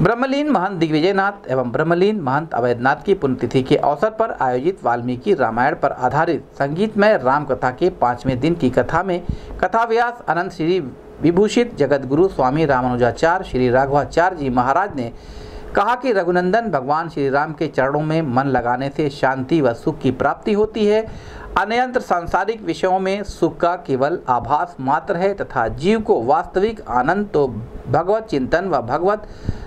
ब्रह्मलीन महंत दिग्विजयनाथ एवं ब्रह्मलीन महंत अवैधनाथ की पुण्यतिथि के अवसर पर आयोजित वाल्मीकि रामायण पर आधारित संगीतमय राम कथा के 5वें दिन की कथा में कथाव्यास अनंत श्री विभूषित जगतगुरु स्वामी रामानुजाचार्य श्री राघवाचार्य जी महाराज ने कहा कि रघुनंदन भगवान श्री राम के चरणों में मन लगाने से शांति व सुख की प्राप्ति होती है। अन्यंत्र सांसारिक विषयों में सुख का केवल आभास मात्र है तथा जीव को वास्तविक आनंद तो भगवत चिंतन व भगवत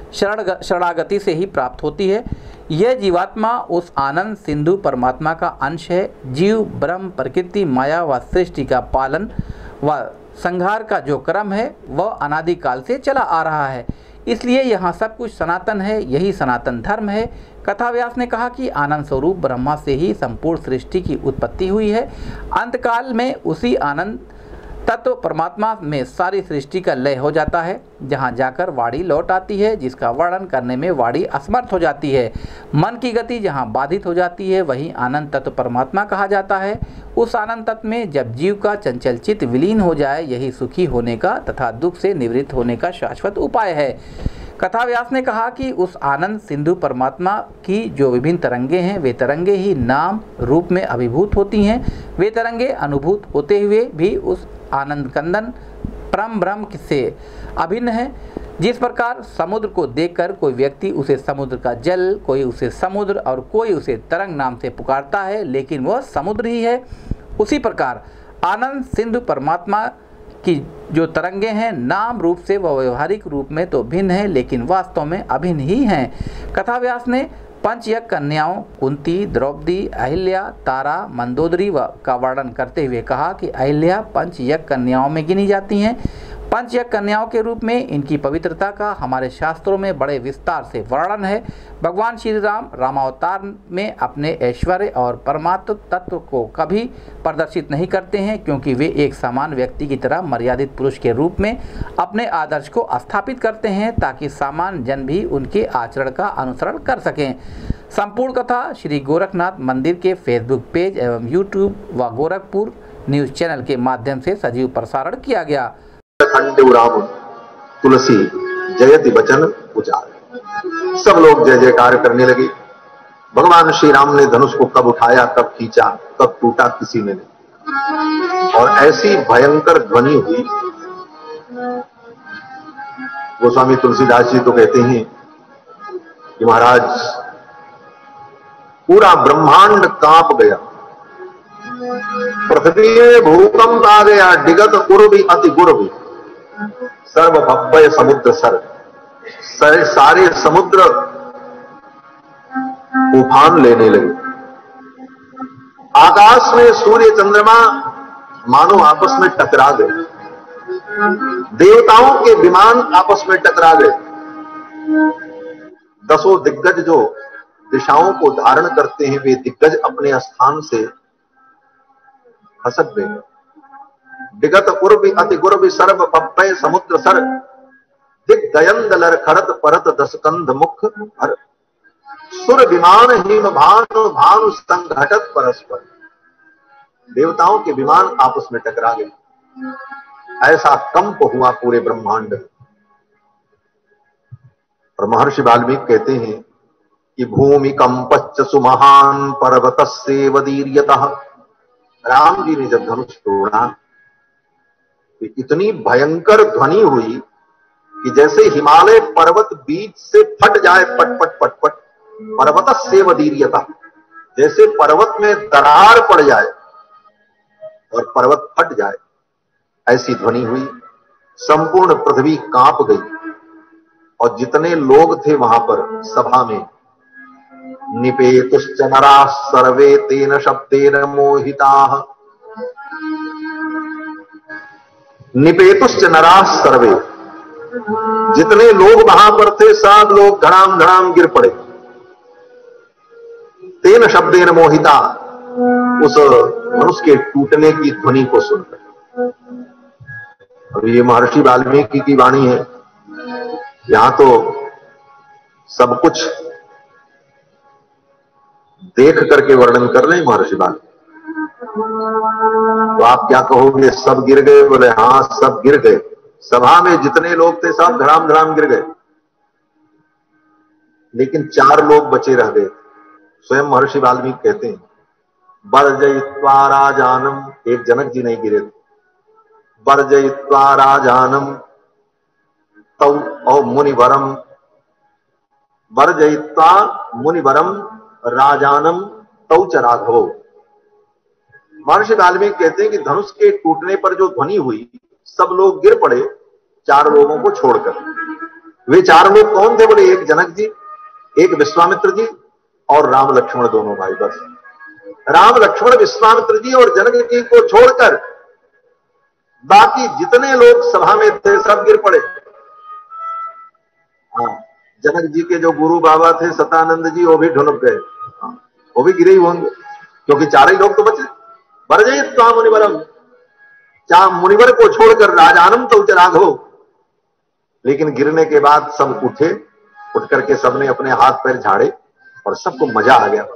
शरणागति से ही प्राप्त होती है। यह जीवात्मा उस आनंद सिंधु परमात्मा का अंश है। जीव ब्रह्म प्रकृति माया व सृष्टि का पालन व संहार का जो क्रम है वह अनादिकाल से चला आ रहा है, इसलिए यहाँ सब कुछ सनातन है, यही सनातन धर्म है। कथाव्यास ने कहा कि आनंद स्वरूप ब्रह्मा से ही संपूर्ण सृष्टि की उत्पत्ति हुई है। अंतकाल में उसी आनंद तत्व परमात्मा में सारी सृष्टि का लय हो जाता है, जहाँ जाकर वाणी लौट आती है, जिसका वर्णन करने में वाणी असमर्थ हो जाती है। मन की गति जहाँ बाधित हो जाती है वही आनंद तत्व परमात्मा कहा जाता है। उस आनंद तत्व में जब जीव का चंचल चित्त विलीन हो जाए, यही सुखी होने का तथा दुख से निवृत्त होने का शाश्वत उपाय है। कथाव्यास ने कहा कि उस आनंद सिंधु परमात्मा की जो विभिन्न तरंगे हैं, वे तरंगे ही नाम रूप में अभिभूत होती हैं। वे तरंगे अनुभूत होते हुए भी उस आनंद कंदन परम ब्रह्म से अभिन्न है। जिस प्रकार समुद्र को देखकर कोई व्यक्ति उसे समुद्र का जल, कोई उसे समुद्र और कोई उसे तरंग नाम से पुकारता है, लेकिन वह समुद्र ही है, उसी प्रकार आनंद सिंधु परमात्मा की जो तरंगे हैं, नाम रूप से वह व्यवहारिक रूप में तो भिन्न है, लेकिन वास्तव में अभिन्न ही हैं। कथाव्यास ने पंचयज्ञ कन्याओं कुंती, द्रौपदी, अहिल्या, तारा, मंदोदरी का वर्णन करते हुए कहा कि अहिल्या पंचयज्ञ कन्याओं में गिनी जाती हैं। पंचयज्ञ कन्याओं के रूप में इनकी पवित्रता का हमारे शास्त्रों में बड़े विस्तार से वर्णन है। भगवान श्री राम रामावतार में अपने ऐश्वर्य और परमात्म तत्व को कभी प्रदर्शित नहीं करते हैं, क्योंकि वे एक समान व्यक्ति की तरह मर्यादित पुरुष के रूप में अपने आदर्श को स्थापित करते हैं, ताकि सामान्य जन भी उनके आचरण का अनुसरण कर सकें। संपूर्ण कथा श्री गोरखनाथ मंदिर के फेसबुक पेज एवं यूट्यूब व गोरखपुर न्यूज चैनल के माध्यम से सजीव प्रसारण किया गया। राम तुलसी जयति वचन उचार, सब लोग जय जयकार करने लगे। भगवान श्री राम ने धनुष को कब उठाया, कब खींचा, कब टूटा, किसी ने नहीं। और ऐसी भयंकर ध्वनि हुई, गोस्वामी तुलसीदास जी तो कहते हैं कि महाराज पूरा ब्रह्मांड कांप गया, पृथ्वी में भूकंप आ गया, डिगत उर्वी अति गुर्वी, सर्व भव्य समुद्र सारे समुद्र उफान लेने लगे। आकाश में सूर्य चंद्रमा मानो आपस में टकरा गए, देवताओं के विमान आपस में टकरा गए। दसों दिग्गज जो दिशाओं को धारण करते हैं, वे दिग्गज अपने स्थान से खसक गए। विगत उर्वी अति गुर्वी सर्व पप्पय समुद्र सर, दिग्गयंदलर खरत परत दसकंध मुख हर, सुर विमान हिम भानु भानु संघटत परस्पर। देवताओं के विमान आपस में टकरा गए। ऐसा कंप हुआ पूरे ब्रह्मांड में। और महर्षि वाल्मीकि कहते हैं कि भूमि कंपच्च सुमहान पर्वतस्य वदीर्यतः। राम जी ने जब धनुष तोड़ा, इतनी भयंकर ध्वनि हुई कि जैसे हिमालय पर्वत बीच से फट जाए, पट पट पट पट। पर्वतस्य वदीर्यतः, जैसे पर्वत में दरार पड़ जाए और पर्वत फट जाए, ऐसी ध्वनि हुई। संपूर्ण पृथ्वी कांप गई और जितने लोग थे वहां पर सभा में, निपेतुश्च नराः सर्वे तेन शब्देन मोहिताः। निपेतुश्च नराः सर्वे, जितने लोग वहां पर थे सब लोग धड़ाम धड़ाम गिर पड़े। तेन शब्देन मोहिता, उस धनुष के टूटने की ध्वनि को सुनकर। अब ये महर्षि वाल्मीकि की वाणी है, यहां तो सब कुछ देख करके वर्णन कर रहे हैं महर्षि वाल्मीकि। तो आप क्या कहोगे, सब गिर गए? बोले हाँ, सब गिर गए। सभा में जितने लोग थे सब धड़ाम धड़ाम गिर गए। लेकिन 4 लोग बचे रह गए। स्वयं महर्षि वाल्मीकि कहते हैं, वर्जयित्वा राजानम, एक जनक जी नहीं गिरे थे, वर्जयित्वा राजानम तौ और मुनिवरम, वर्जयित्वा मुनिवरम राजानम तौ च राघवो। महर्षि वाल्मीकि कहते हैं कि धनुष के टूटने पर जो ध्वनि हुई, सब लोग गिर पड़े 4 लोगों को छोड़कर। वे 4 लोग कौन थे? बोले एक जनक जी, एक विश्वामित्र जी और राम लक्ष्मण दोनों भाई। बस राम लक्ष्मण विश्वामित्र जी और जनक जी को छोड़कर बाकी जितने लोग सभा में थे सब गिर पड़े। हाँ, जनक जी के जो गुरु बाबा थे सतानंद जी, वो भी ढुलक गए। हाँ, वो भी गिरे ही होंगे, क्योंकि 4 ही लोग तो बचे। वर्जयित्वा मुनिवरम, 4 मुनिवर को छोड़कर राजानम तौ च राघवो। लेकिन गिरने के बाद सब उठे, उठ करके सबने अपने हाथ पैर झाड़े और सबको मजा आ गया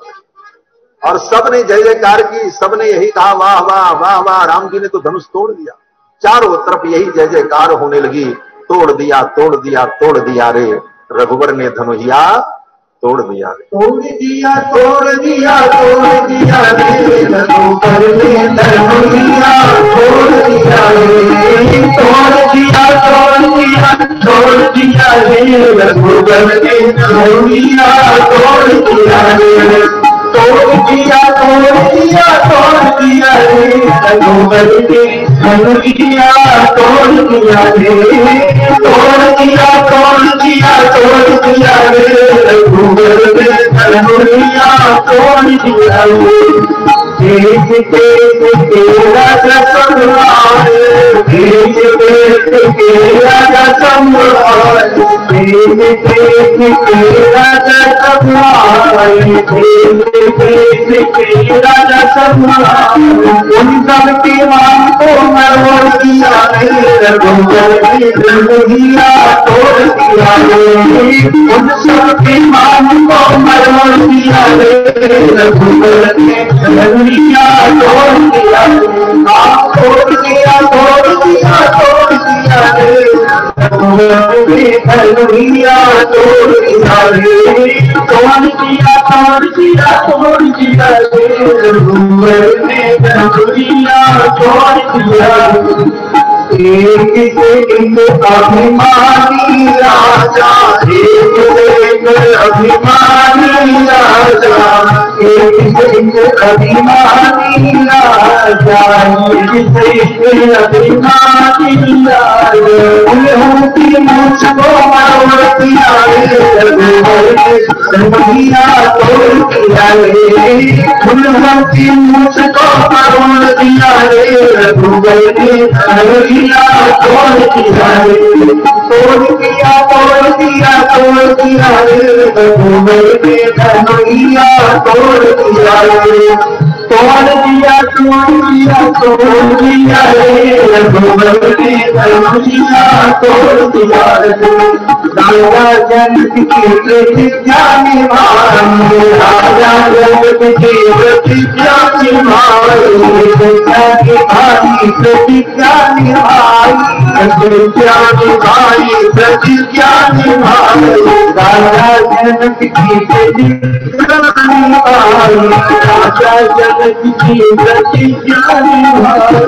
और सबने जय जयकार की। सबने यही कहा, वाह वाह वाह वाह, राम जी ने तो धनुष तोड़ दिया। चारों तरफ यही जय जयकार होने लगी, तोड़ दिया तोड़ दिया तोड़ दिया रे, रघुवर ने धनुहिया तोड़ दिया रे, तोड़ दिया तोड़ दिया तोड़ दिया रे, रघुवर ने धनुहिया तोड़ दिया रे, तोड़ दिया तोड़ दिया तोड़ दिया रे, रघुवर ने धनुहिया तोड़ दिया रे, तोड़ दिया तोड़ दिया तोड़ दिया रे, रघुवर ने धनुहिया तोड़ दिया रे, तोड़ दिया तोड़ दिया तोड़ दिया रे, रघुवर ने धनुहिया तोड़ दिया रे। देश देश के राजा सम्राट, देश देश के राजा सम्राट, देश देश के राजा सम्राट, देश देश के राजा सम्राट, उन सब के मान को मरोड़ दिया रे, रघुवर ने धनुहिया तोड़ दिया रे, उन सब के मान को मरोड़ दिया रे, रघुवर ने धनुहिया तोड़ दिया रे, तोड़ दिया तोड़ दिया तोड़ दिया रे, रघुवर ने धनुहिया तोड़ दिया रे, तोड़ दिया तोड़ दिया तोड़ दिया रे, रघुवर ने धनुहिया तोड़ दिया रे। एक से एक अभिमानी राजा, एक से एक अभिमानी राजा, एक से एक अभिमानी राजा, एक से एक अभिमानी राजा, उन्होंने मुझको मरोड़ दिया रे, रघुवर ने धनुहिया तोड़ दिया रे, उन्होंने मुझको मरोड़ दिया रे, रघुवर ने धनुहिया तोड़ दिया रे, तोड़ दिया तोड़ दिया तोड़ दिया रे, रघुवर ने धनुहिया तोड़ दिया रे, तोड़ दिया तोड़ दिया तोड़ दिया रे, रघुवर ने धनुहिया तोड़ दिया रे। राजा जनक की प्रतिज्ञा निभाई, राजा जनक की प्रतिज्ञा निभाई, प्रतिज्ञा निभाई, प्रतिज्ञा निभाई, प्रतिज्ञा निभाई, राजा जनक की प्रतिज्ञा निभाई, राजा जनक की प्रतिज्ञा निभाई,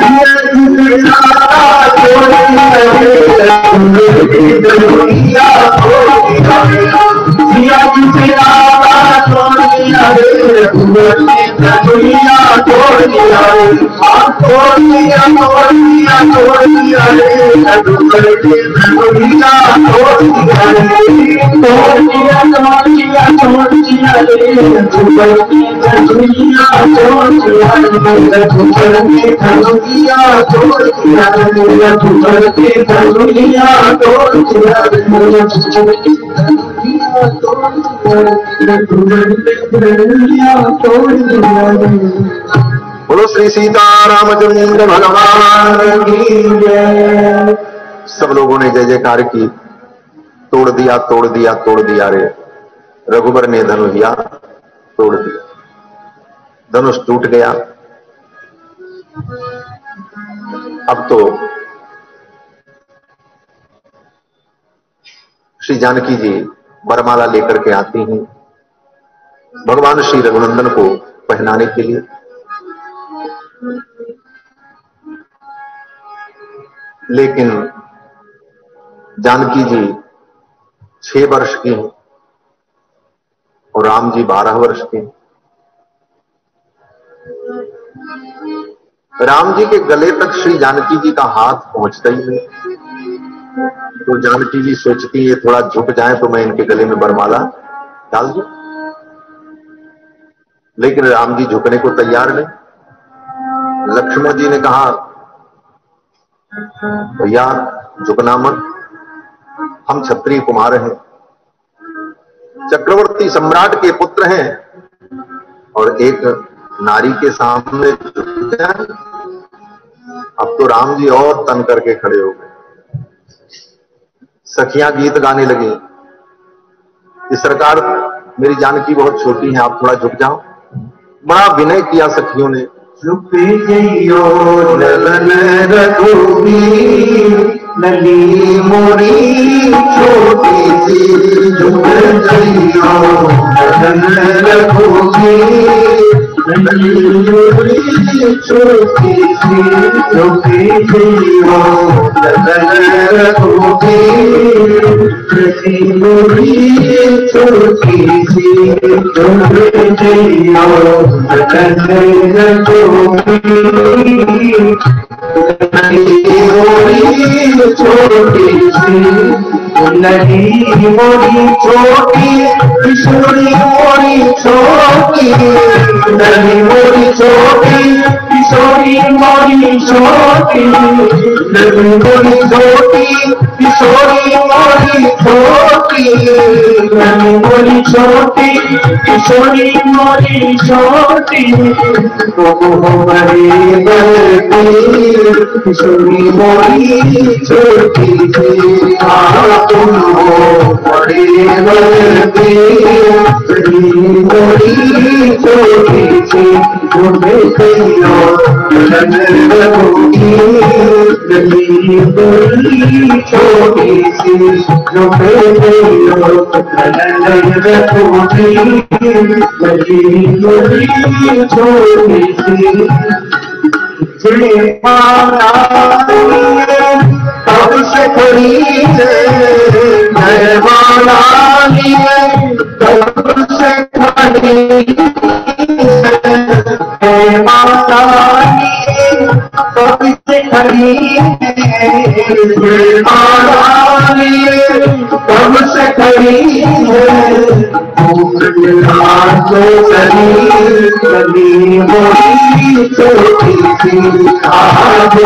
धनुहिया तोड़ दिया रे, सिया जी से नाता तोड़ दिया रे, रघुवर ने धनुहिया तोड़ दिया रे, तोड़ दिया तोड़ दिया तोड़ दिया रे, रघुवर ने धनुहिया तोड़ दिया रे, तोड़ दिया तोड़ दिया तोड़ दिया रे, रघुवर ने धनुहिया तोड़ दिया रे, रघुवर ने धनुहिया तोड़ दिया रे, रघुवर ने धनुहिया तोड़ दिया रे, रघुवर ने धनुहिया तोड़ दिया रे। बोलो श्री सीतारामचंद्र भगवान की जय। सब लोगों ने जय जयकार की। तोड़ दिया तोड़ दिया तोड़ दिया रे, रघुवर ने धनुहिया तोड़ दिया। धनुष टूट गया। अब तो श्री जानकी जी वरमाला लेकर के आती हैं भगवान श्री रघुनंदन को पहनाने के लिए। लेकिन जानकी जी 6 वर्ष की हैं और राम जी 12 वर्ष के। राम जी के गले तक श्री जानकी जी का हाथ पहुंचता ही नहीं, तो जानकी जी सोचती है थोड़ा झुक जाए तो मैं इनके गले में वरमाला डाल दूं, लेकिन राम जी झुकने को तैयार नहीं। लक्ष्मण जी ने कहा भैया झुकना मत, हम क्षत्रिय कुमार हैं, चक्रवर्ती सम्राट के पुत्र हैं और एक नारी के सामने झुक जाए। अब तो राम जी और तन करके खड़े हो गए। सखियां गीत गाने लगी कि सरकार मेरी जानकी बहुत छोटी है, आप थोड़ा झुक जाओ। बड़ा विनय किया सखियों ने। झुक जइयो ललन रघुबीर, नली मोरी छोटी सी। झुक जइयो ललन रघुबीर, नली मोरी छोटी सी। झुक जइयो ललन रघुबीर, नली मोरी छोटी सी। झुक जइयो ललन रघुबीर, छोटी सी। नदी मोरी छोटी, किशोरी मोरी छोटी। नदी मोरी छोटी, किशोरी मोरी छोटी। नदी मोरी छोटी, किशोरी मोरी छोटी। नदी मोरी छोटी, किशोरी मोरी छोटी। किशोरी मोरी छोटी सी। तुम हो बड़े बलती, मोरी छोटी सी। तुम्हें कहियो ललन रघुबीर, नली मोरी छोटी सी। तुम्हें कहियो ललन रघुबीर, नली मोरी छोटी सी। कब से खड़ी है माला लिए, कब से खड़ी है माला लिए। कब से खड़ी है माला लिए, कब से खड़ी है। तो नदी मोरी छोटी सी। आगो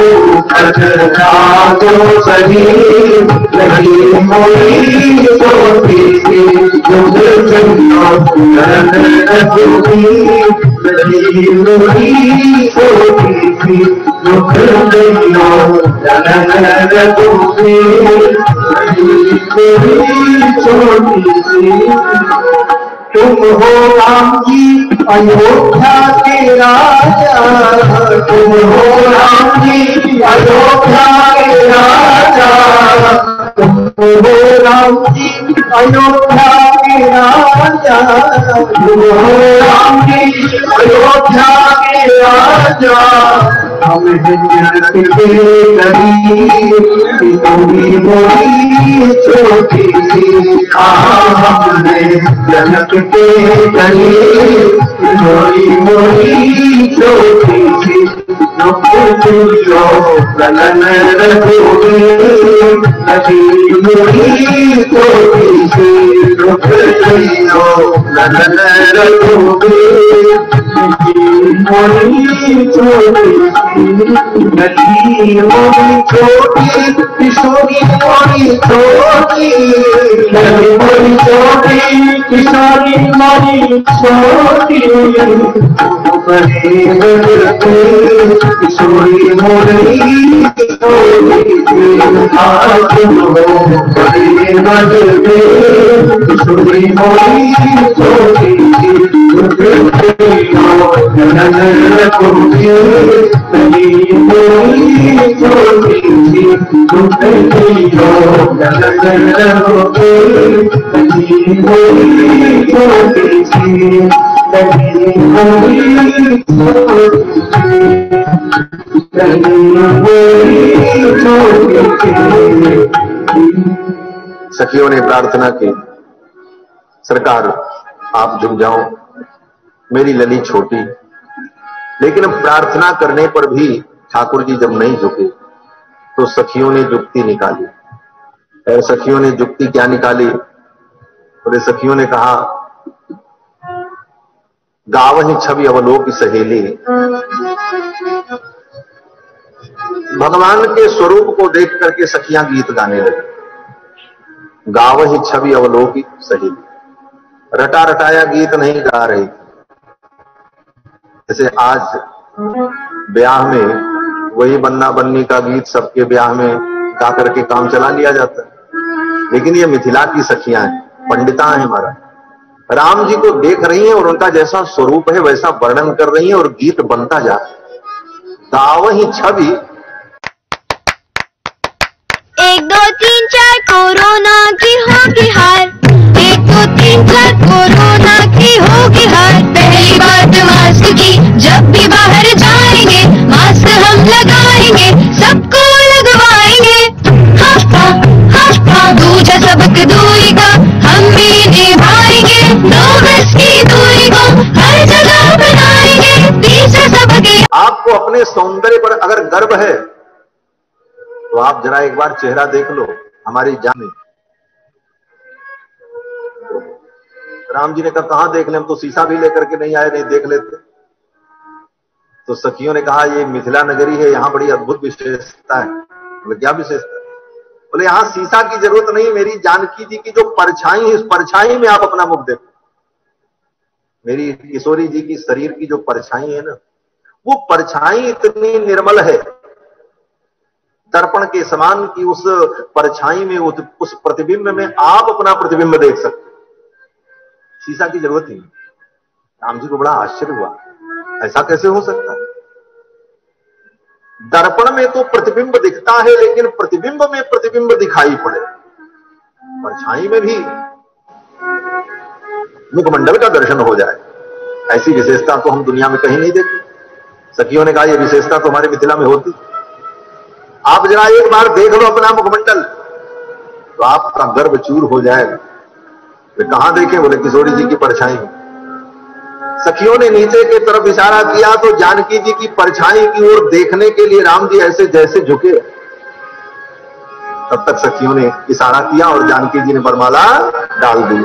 आगो सही, नदी मोरी छोटी सी। झुक जइयो ललन रघुबीर, नदी मोरी छोटी सी। झुक जइयो ललन रघुबीर, नदी मोरी छोटी सी। तुम हो राम जी अयोध्या के राजा, तुम हो राम जी अयोध्या के राजा। तुम हो राम जी अयोध्या के राजा, तुम हो राम जी अयोध्या के राजा। हम जनक के करी, तुम्ही मोरी छोटी सी। हमने जनक के करी, मोरी मोरी छोटी सी। ललन रघुबीर, नदी मोरी छोटी सी। ललन रघुबीर, नदी मोरी छोटी सी। नदी मोरी छोटी, किशोरी मोरी छोटी। नदी मोरी छोटी, किशोरी मोरी छोटी। किशोरी मोरी छोटी। किशोरी मोरी छोटी। सखियों ने प्रार्थना की, सरकार आप झुक जाओ, मेरी लली छोटी। लेकिन अब प्रार्थना करने पर भी ठाकुर जी जब नहीं झुके तो सखियों ने जुक्ति निकाली। और सखियों ने जुक्ति क्या निकाली? बोले सखियों ने कहा, गावहि छवि अवलोक सहेली। भगवान के स्वरूप को देख करके सखियां गीत गाने लगी। गावहि छवि अवलोक सहेली, रटा रटाया गीत नहीं गा रही। जैसे आज ब्याह में वही बन्ना बन्नी का गीत सबके ब्याह में गा करके काम चला लिया जाता है। लेकिन ये मिथिला की सखियां हैं, पंडिता हैं हमारा, राम जी को देख रही हैं और उनका जैसा स्वरूप है वैसा वर्णन कर रही हैं और गीत बनता जा रहा है। गावहि छवि 1 2 3 4 कोरोना की होगी हार, 1 2 3 4 कोरोना की होगी हार। पहली बात मास्क की, जब भी बाहर जाएंगे मास्क हम लगाएंगे, सबको लगवाएंगे। दूजा सबक दूरी का हम भी निभाएंगे, 2 गज की दूरी को हर जगह बनाएंगे। तीसरा सबक आपको अपने सौंदर्य पर अगर गर्व है तो आप जरा एक बार चेहरा देख लो हमारी जान में। राम जी ने कहा कहां देख ले, हम तो शीशा भी लेकर के नहीं आए, नहीं देख लेते। तो सखियों ने कहा ये मिथिला नगरी है, यहाँ बड़ी अद्भुत विशेषता है। बोले क्या विशेषता? बोले यहां शीशा की जरूरत नहीं, मेरी जानकी जी की जो परछाई है, इस परछाई में आप अपना मुख देखो। मेरी किशोरी जी की शरीर की जो परछाई है ना, वो परछाई इतनी निर्मल है, दर्पण के समान की उस परछाई में, उस प्रतिबिंब में आप अपना प्रतिबिंब देख सकते। शीशा की जरूरत नहीं। राम जी को बड़ा आश्चर्य हुआ, ऐसा कैसे हो सकता है? दर्पण में तो प्रतिबिंब दिखता है, लेकिन प्रतिबिंब में प्रतिबिंब दिखाई पड़े, परछाई में भी मुखमंडल का दर्शन हो जाए, ऐसी विशेषता तो हम दुनिया में कहीं नहीं देखते। सखियों ने कहा यह विशेषता तो हमारे मिथिला में होती। आप जरा एक बार देख लो अपना मुखमंडल तो आपका गर्व चूर हो जाएगा। वे कहां देखे? बोले किशोरी जी की परछाई। सखियों ने नीचे की तरफ इशारा किया तो जानकी जी की परछाई की ओर देखने के लिए राम जी ऐसे जैसे झुके। तब तक सखियों ने इशारा किया और जानकी जी ने वरमाला डाल दी।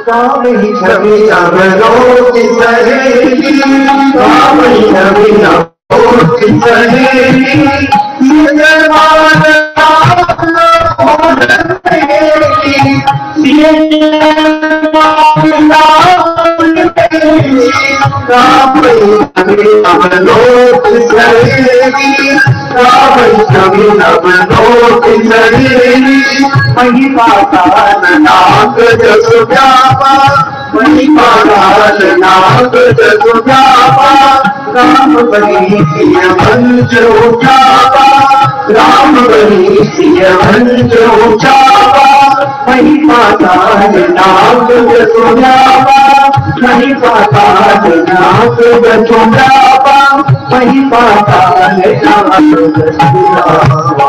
नाक जस व्यापा, वही पाताल नाक जस व्यापा, राम बनी सिय वंश उचापा, राम बनी सिय वंश उचापा, वही पाताल नाक जस व्यापा, वही पाताल नाक जस व्यापा, वही पाताल नाक जस व्यापा।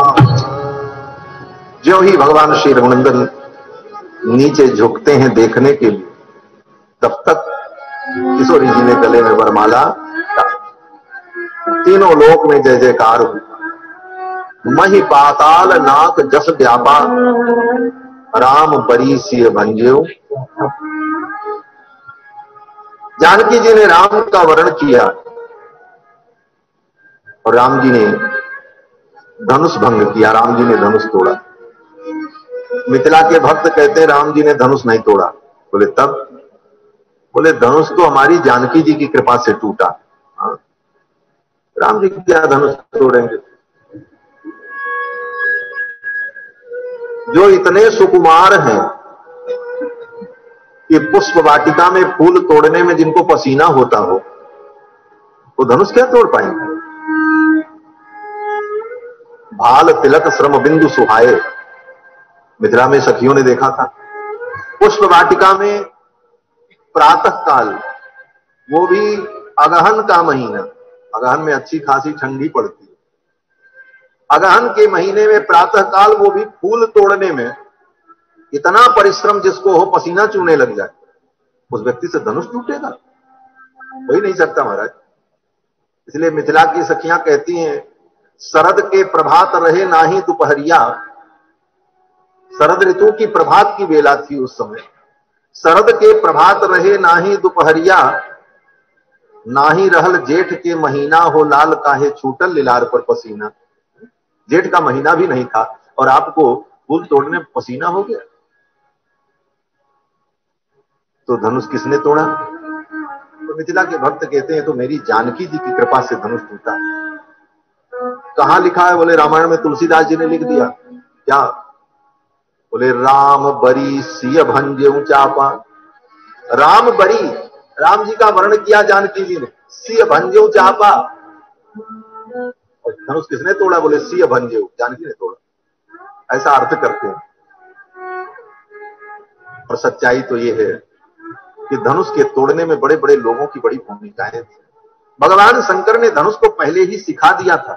जो ही भगवान श्री रघुनंदन नीचे झुकते हैं देखने के लिए, तब तक किशोरी जी ने गले में वरमाला डाली। तीनों लोक में जय जयकार हुई। मही पाताल नाक जस व्यापा, राम बरी सिय भंजो। जानकी जी ने राम का वर्ण किया और राम जी ने धनुष भंग किया, राम जी ने धनुष तोड़ा। मिथिला के भक्त कहते हैं राम जी ने धनुष नहीं तोड़ा। बोले तब? बोले धनुष तो हमारी जानकी जी की कृपा से टूटा। हाँ? राम जी क्या धनुष तोड़ेंगे? जो इतने सुकुमार हैं कि पुष्प वाटिका में फूल तोड़ने में जिनको पसीना होता हो, वो धनुष क्या तोड़ पाएंगे? भाल तिलक श्रम बिंदु सुहाए, मिथिला में सखियों ने देखा था पुष्प वाटिका में प्रातः काल, वो भी अगहन का महीना, अगहन में अच्छी खासी ठंडी पड़ती है, अगहन के महीने में प्रातः काल, वो भी फूल तोड़ने में इतना परिश्रम जिसको हो पसीना चूने लग जाए, उस व्यक्ति से धनुष टूटेगा? हो ही नहीं सकता महाराज। इसलिए मिथिला की सखियां कहती हैं, शरद के प्रभात रहे नाही दोपहरिया, शरद ऋतु की प्रभात की बेला थी उस समय, शरद के प्रभात रहे नाही दोपहरिया, नाही रहल जेठ के महीना हो लाल काहे छूटल लिलार पर पसीना। जेठ का महीना भी नहीं था और आपको फूल तोड़ने में पसीना हो गया। तो धनुष किसने तोड़ा? तो मिथिला के भक्त कहते हैं, तो मेरी जानकी जी की कृपा से धनुष टूटा। कहां लिखा है? बोले रामायण में तुलसीदास जी ने लिख दिया। क्या? बोले राम बरी सिय भंजेऊ चापा। राम बरी, राम जी का वर्णन किया जानकी जी ने, सिय भंजेऊ चापा। और धनुष किसने तोड़ा? बोले सिय भंजेऊ, जानकी ने तोड़ा। ऐसा अर्थ करते हैं। और सच्चाई तो ये है कि धनुष के तोड़ने में बड़े बड़े लोगों की बड़ी भूमिकाएं थी। भगवान शंकर ने धनुष को पहले ही सिखा दिया था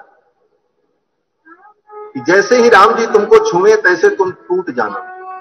कि जैसे ही राम जी तुमको छुए तैसे तुम टूट जाना।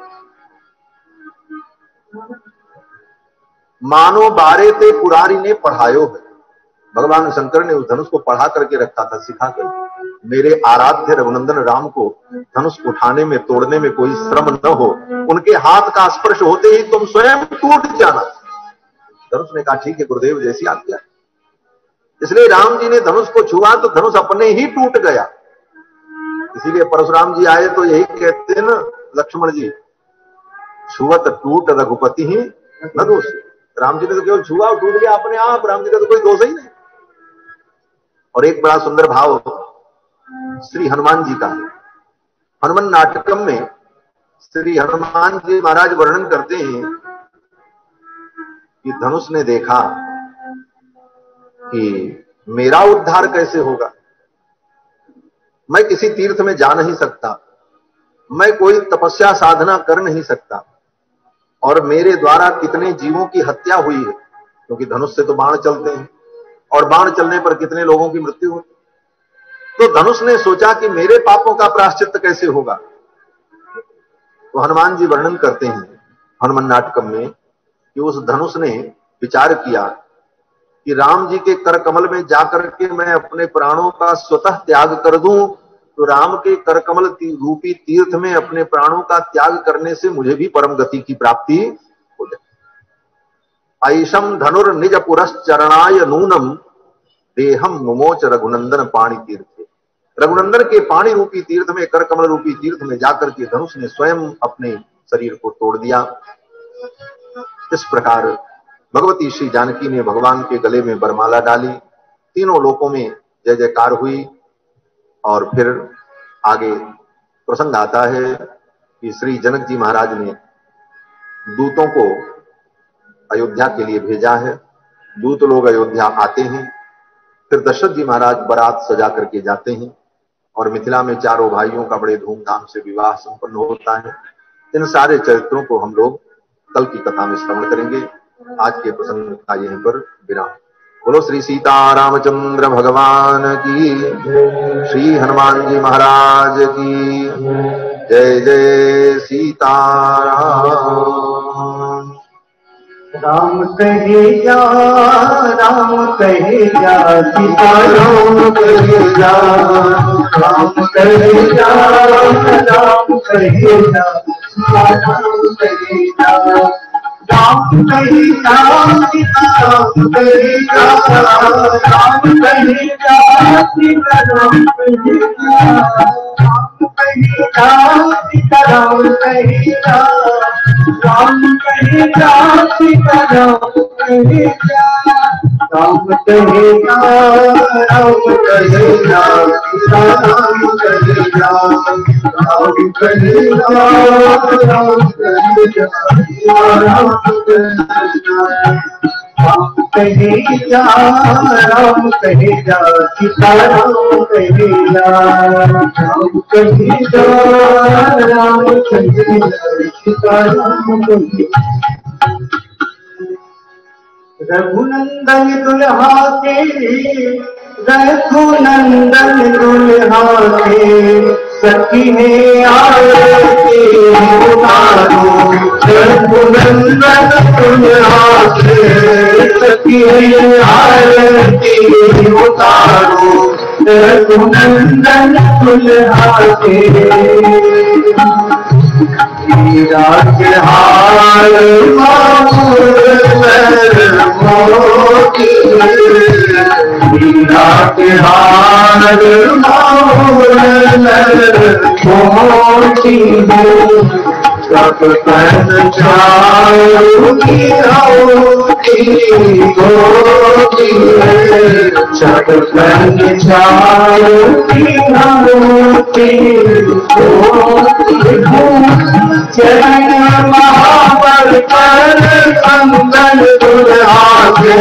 मानो बारे ते पुरारी ने पढ़ायो है। भगवान शंकर ने उस धनुष को पढ़ा करके रखा था, सिखा करके। मेरे आराध्य रघुनंदन राम को धनुष उठाने में, तोड़ने में कोई श्रम न हो, उनके हाथ का स्पर्श होते ही तुम स्वयं टूट जाना। धनुष ने कहा ठीक है गुरुदेव, जैसी आज्ञा। इसलिए राम जी ने धनुष को छुआ तो धनुष अपने ही टूट गया। इसीलिए परशुराम जी आए तो यही कहते हैं ना लक्ष्मण जी, छुअत टूट रघुपति ही न दोष। राम जी ने तो केवल छुआ और टूट गया अपने आप, राम जी का तो कोई दोष ही नहीं। और एक बड़ा सुंदर भाव श्री हनुमान जी का है। हनुमान नाटकम में श्री हनुमान जी महाराज वर्णन करते हैं कि धनुष ने देखा कि मेरा उद्धार कैसे होगा। मैं किसी तीर्थ में जा नहीं सकता, मैं कोई तपस्या साधना कर नहीं सकता, और मेरे द्वारा कितने जीवों की हत्या हुई है, क्योंकि धनुष से तो बाण चलते हैं और बाण चलने पर कितने लोगों की मृत्यु होती। तो धनुष ने सोचा कि मेरे पापों का प्रायश्चित कैसे होगा। तो हनुमान जी वर्णन करते हैं हनुमान नाटकम में कि उस धनुष ने विचार किया कि राम जी के कर कमल में जाकर के मैं अपने प्राणों का स्वतः त्याग कर दूं, तो राम के कर कमल रूपी तीर्थ में अपने प्राणों का त्याग करने से मुझे भी परम गति की प्राप्ति हो जाए। ऐशम धनुर निज पुरश्चरणाय नूनम देहम मुमोच रघुनंदन पाणी तीर्थ। रघुनंदन के पाणी रूपी तीर्थ में, कर कमल रूपी तीर्थ में जाकर के धनुष ने स्वयं अपने शरीर को तोड़ दिया। इस प्रकार भगवती श्री जानकी ने भगवान के गले में बरमाला डाली, तीनों लोकों में जय जयकार हुई। और फिर आगे प्रसंग आता है कि श्री जनक जी महाराज ने दूतों को अयोध्या के लिए भेजा है। दूत लोग अयोध्या आते हैं, फिर दशरथ जी महाराज बारात सजा करके जाते हैं और मिथिला में चारों भाइयों का बड़े धूमधाम से विवाह संपन्न होता है। इन सारे चरित्रों को हम लोग कल की कथा में श्रवण करेंगे। आज के प्रसंग का यहीं पर विराम। बोलो श्री सीता रामचंद्र भगवान की, श्री हनुमान जी महाराज की जय। जय सीताराम। राम कहे जा, राम कहे जा, सीता राम कहे जा, राम कहे जा, राम कहे जा, सीता राम कहे जा। राम कहे जा, सीता राम कहे जा, राम कहे जा, सीता राम कहे जा, राम कहे जा, सीता राम कहे जा, राम कहे जा, सीता राम कहे जा, राम कहे जा, राम कहे जा, सीता राम कहे जा, राम कहे जा, राम कहे जा, सीता राम कहे जा। कहे जा, राम कहे जा, सीताराम कहे जा, राम कहे जा, राम कहे जा, सीताराम कहे जा। रघुनंदन दुल्हा के, रघुनंदन दुल्हा के, सखी ने आरती उतारो। रघुनंदन दुल्हा के, सखी ने आरती उतारो। रघुनंदन दुल्हा के, हीरा के हार मोती, हीरा के हार मोती, सब तन चारोगी होती होती, सब तन चारोगी होती होती। चरण महावर पर कंगन दुल्हा के,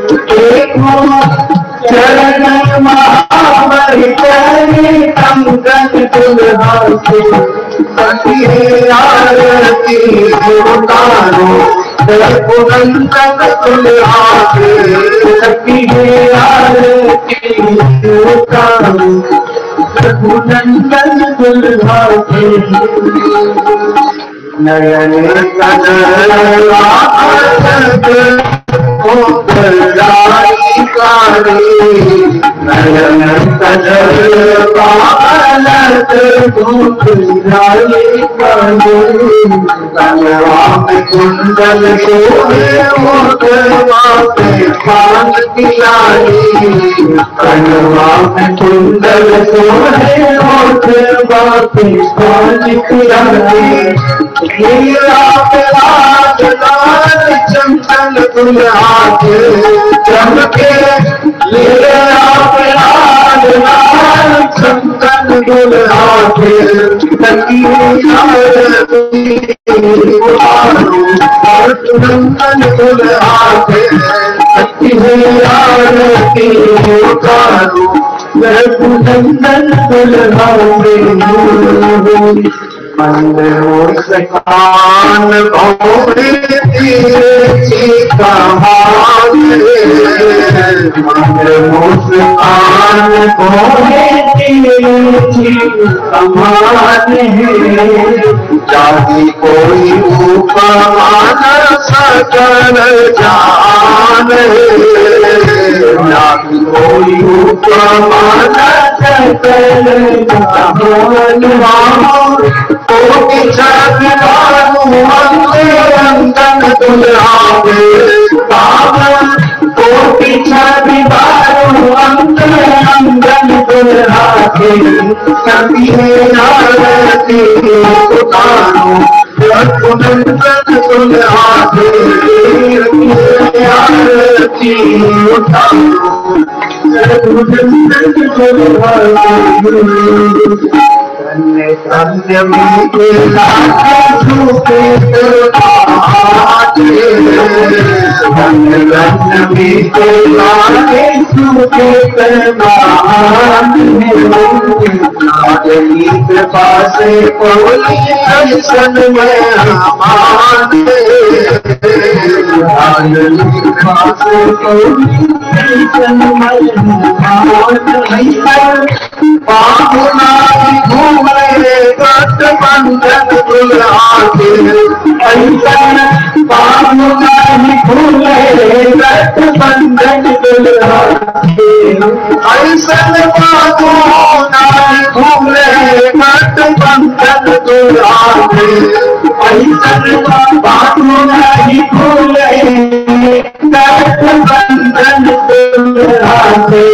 चरण महावर पर कंगन दुल्हा के, सखी आरती उतारो। रघुनंदन दुल्हा के, सखी आरती उतारो। रघुनंदन दुल्हा के, नयन कजरा कारी कारी, नयन कजरा कारी कारी, कलवा में कुंडल सोहे मोटवा पे पान की लाली, कलवा में कुंडल सोहे मोटवा पे पान की लाली। हीरा पे लाल लाल चमचम दुल्हा के, चमके हीरा पे लाल लाल चमचम दुल्हा के, सखी आरती उतारो। रघुनंदन दुल्हा के, सखी आरती उतारो। रघुनंदन दुल्हा के, मुस्कान भौरे तेरी कमान, मुस्कान भौरे तेरी कमान है, जाति कोई उपमा सकल जान है, जाति कोई उपमा सकल जान। कोटि छवि बारू अंगन दुल्हा के, पावन कोटि छवि बारू अंगन दुल्हा के, सखी आरती उतारो। रघुनंदन दुल्हा के, आरती उतारो। रघुनंदन दुल्हा के, धन्य मीठे लागे झूठे दरबाजे, धन्य धन्य मीठे लागे झूठे दरबाजे, लाडली कृपा से पवनी दर्शन में हमारे, लाडली कृपा से पवनी दर्शन में हमारे। बाहुना घूमे गठबंधन दुल्हा के, बाहुना घूमे गठबंधन दुल्हा के, ऐसन बाहुना घूमे गठबंधन दुल्हा के, ऐसन बाहुना घूमे गठबंधन दुल्हा के।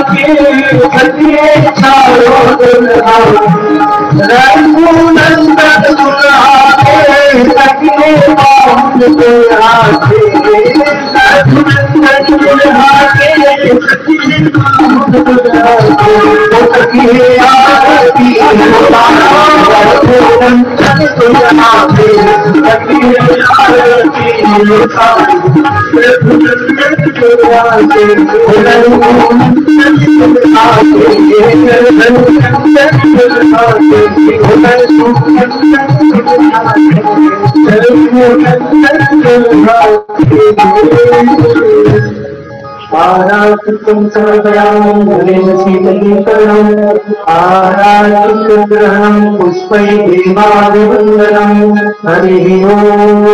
रघुनंदन आराधितं सर्वयां शीतलीकरणं आराधितं पुष्पै देवादिवन्दनं हरिः ओम्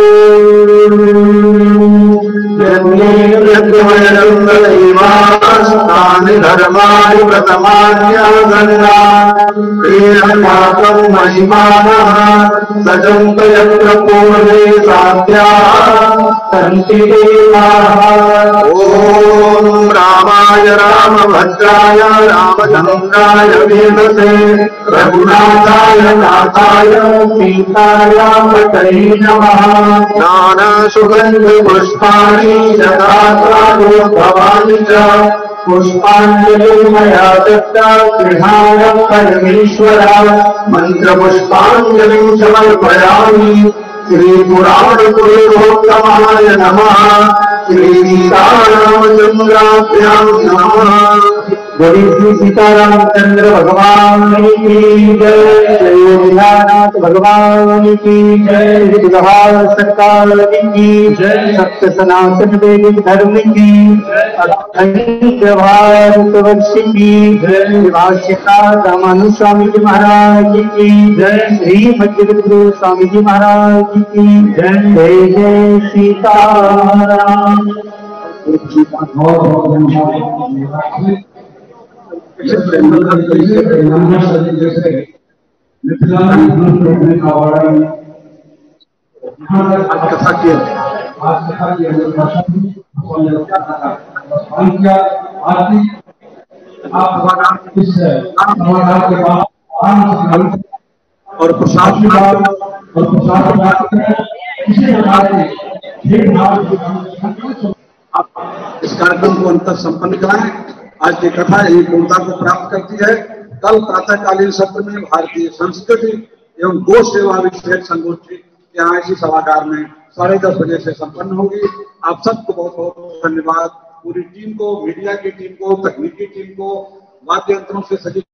यज्ञेयज्ञमयरङ्गदैवास्तानि धर्माणि प्रथमान्यागन्नातं महिमानः सजन्तयत्र पूर्णे साध्याः सन्ति देवाः। ओम रामाय रामभद्राय रामचन्द्राय वेदसे रघुनाथाय नाथाय सीताय पतये नमः। नानासुगन्धपुष्पाणि भवानि च पुष्पाञ्जलिं मया दत्ता गृहाण परमेश्वर मन्त्रपुष्पाञ्जलिं समर्पयामि। श्रीपुराणपुरुषोत्तमाय नमः। श्रीसीतारामचन्द्राभ्यां नमः। बोलिए श्री सीतारामचंद्र भगवान की जय, श्री योगीनाथ भगवान की जय, विधवा सरकार की जय, सत्य सनातन वैदिक धर्म की अखंड भारतवर्ष की जय, भाष्यकार रामानुज स्वामी जी महाराज की जय, श्री मध्यगुरु स्वामी जी महाराज की जय। जय जय सीताराम। और प्रसाद इस कार्यक्रम को अंतर संपन्न कराएं। आज की कथा यही पूर्णता को प्राप्त करती है। कल प्रातःकालीन सत्र में भारतीय संस्कृति एवं गो सेवा विषयक संगोष्ठी यहाँ इसी सभागार में 10:30 बजे से संपन्न होगी। आप सबको बहुत बहुत धन्यवाद। पूरी टीम को, मीडिया की टीम को, तकनीकी टीम को, वाद्य यंत्रों से सजी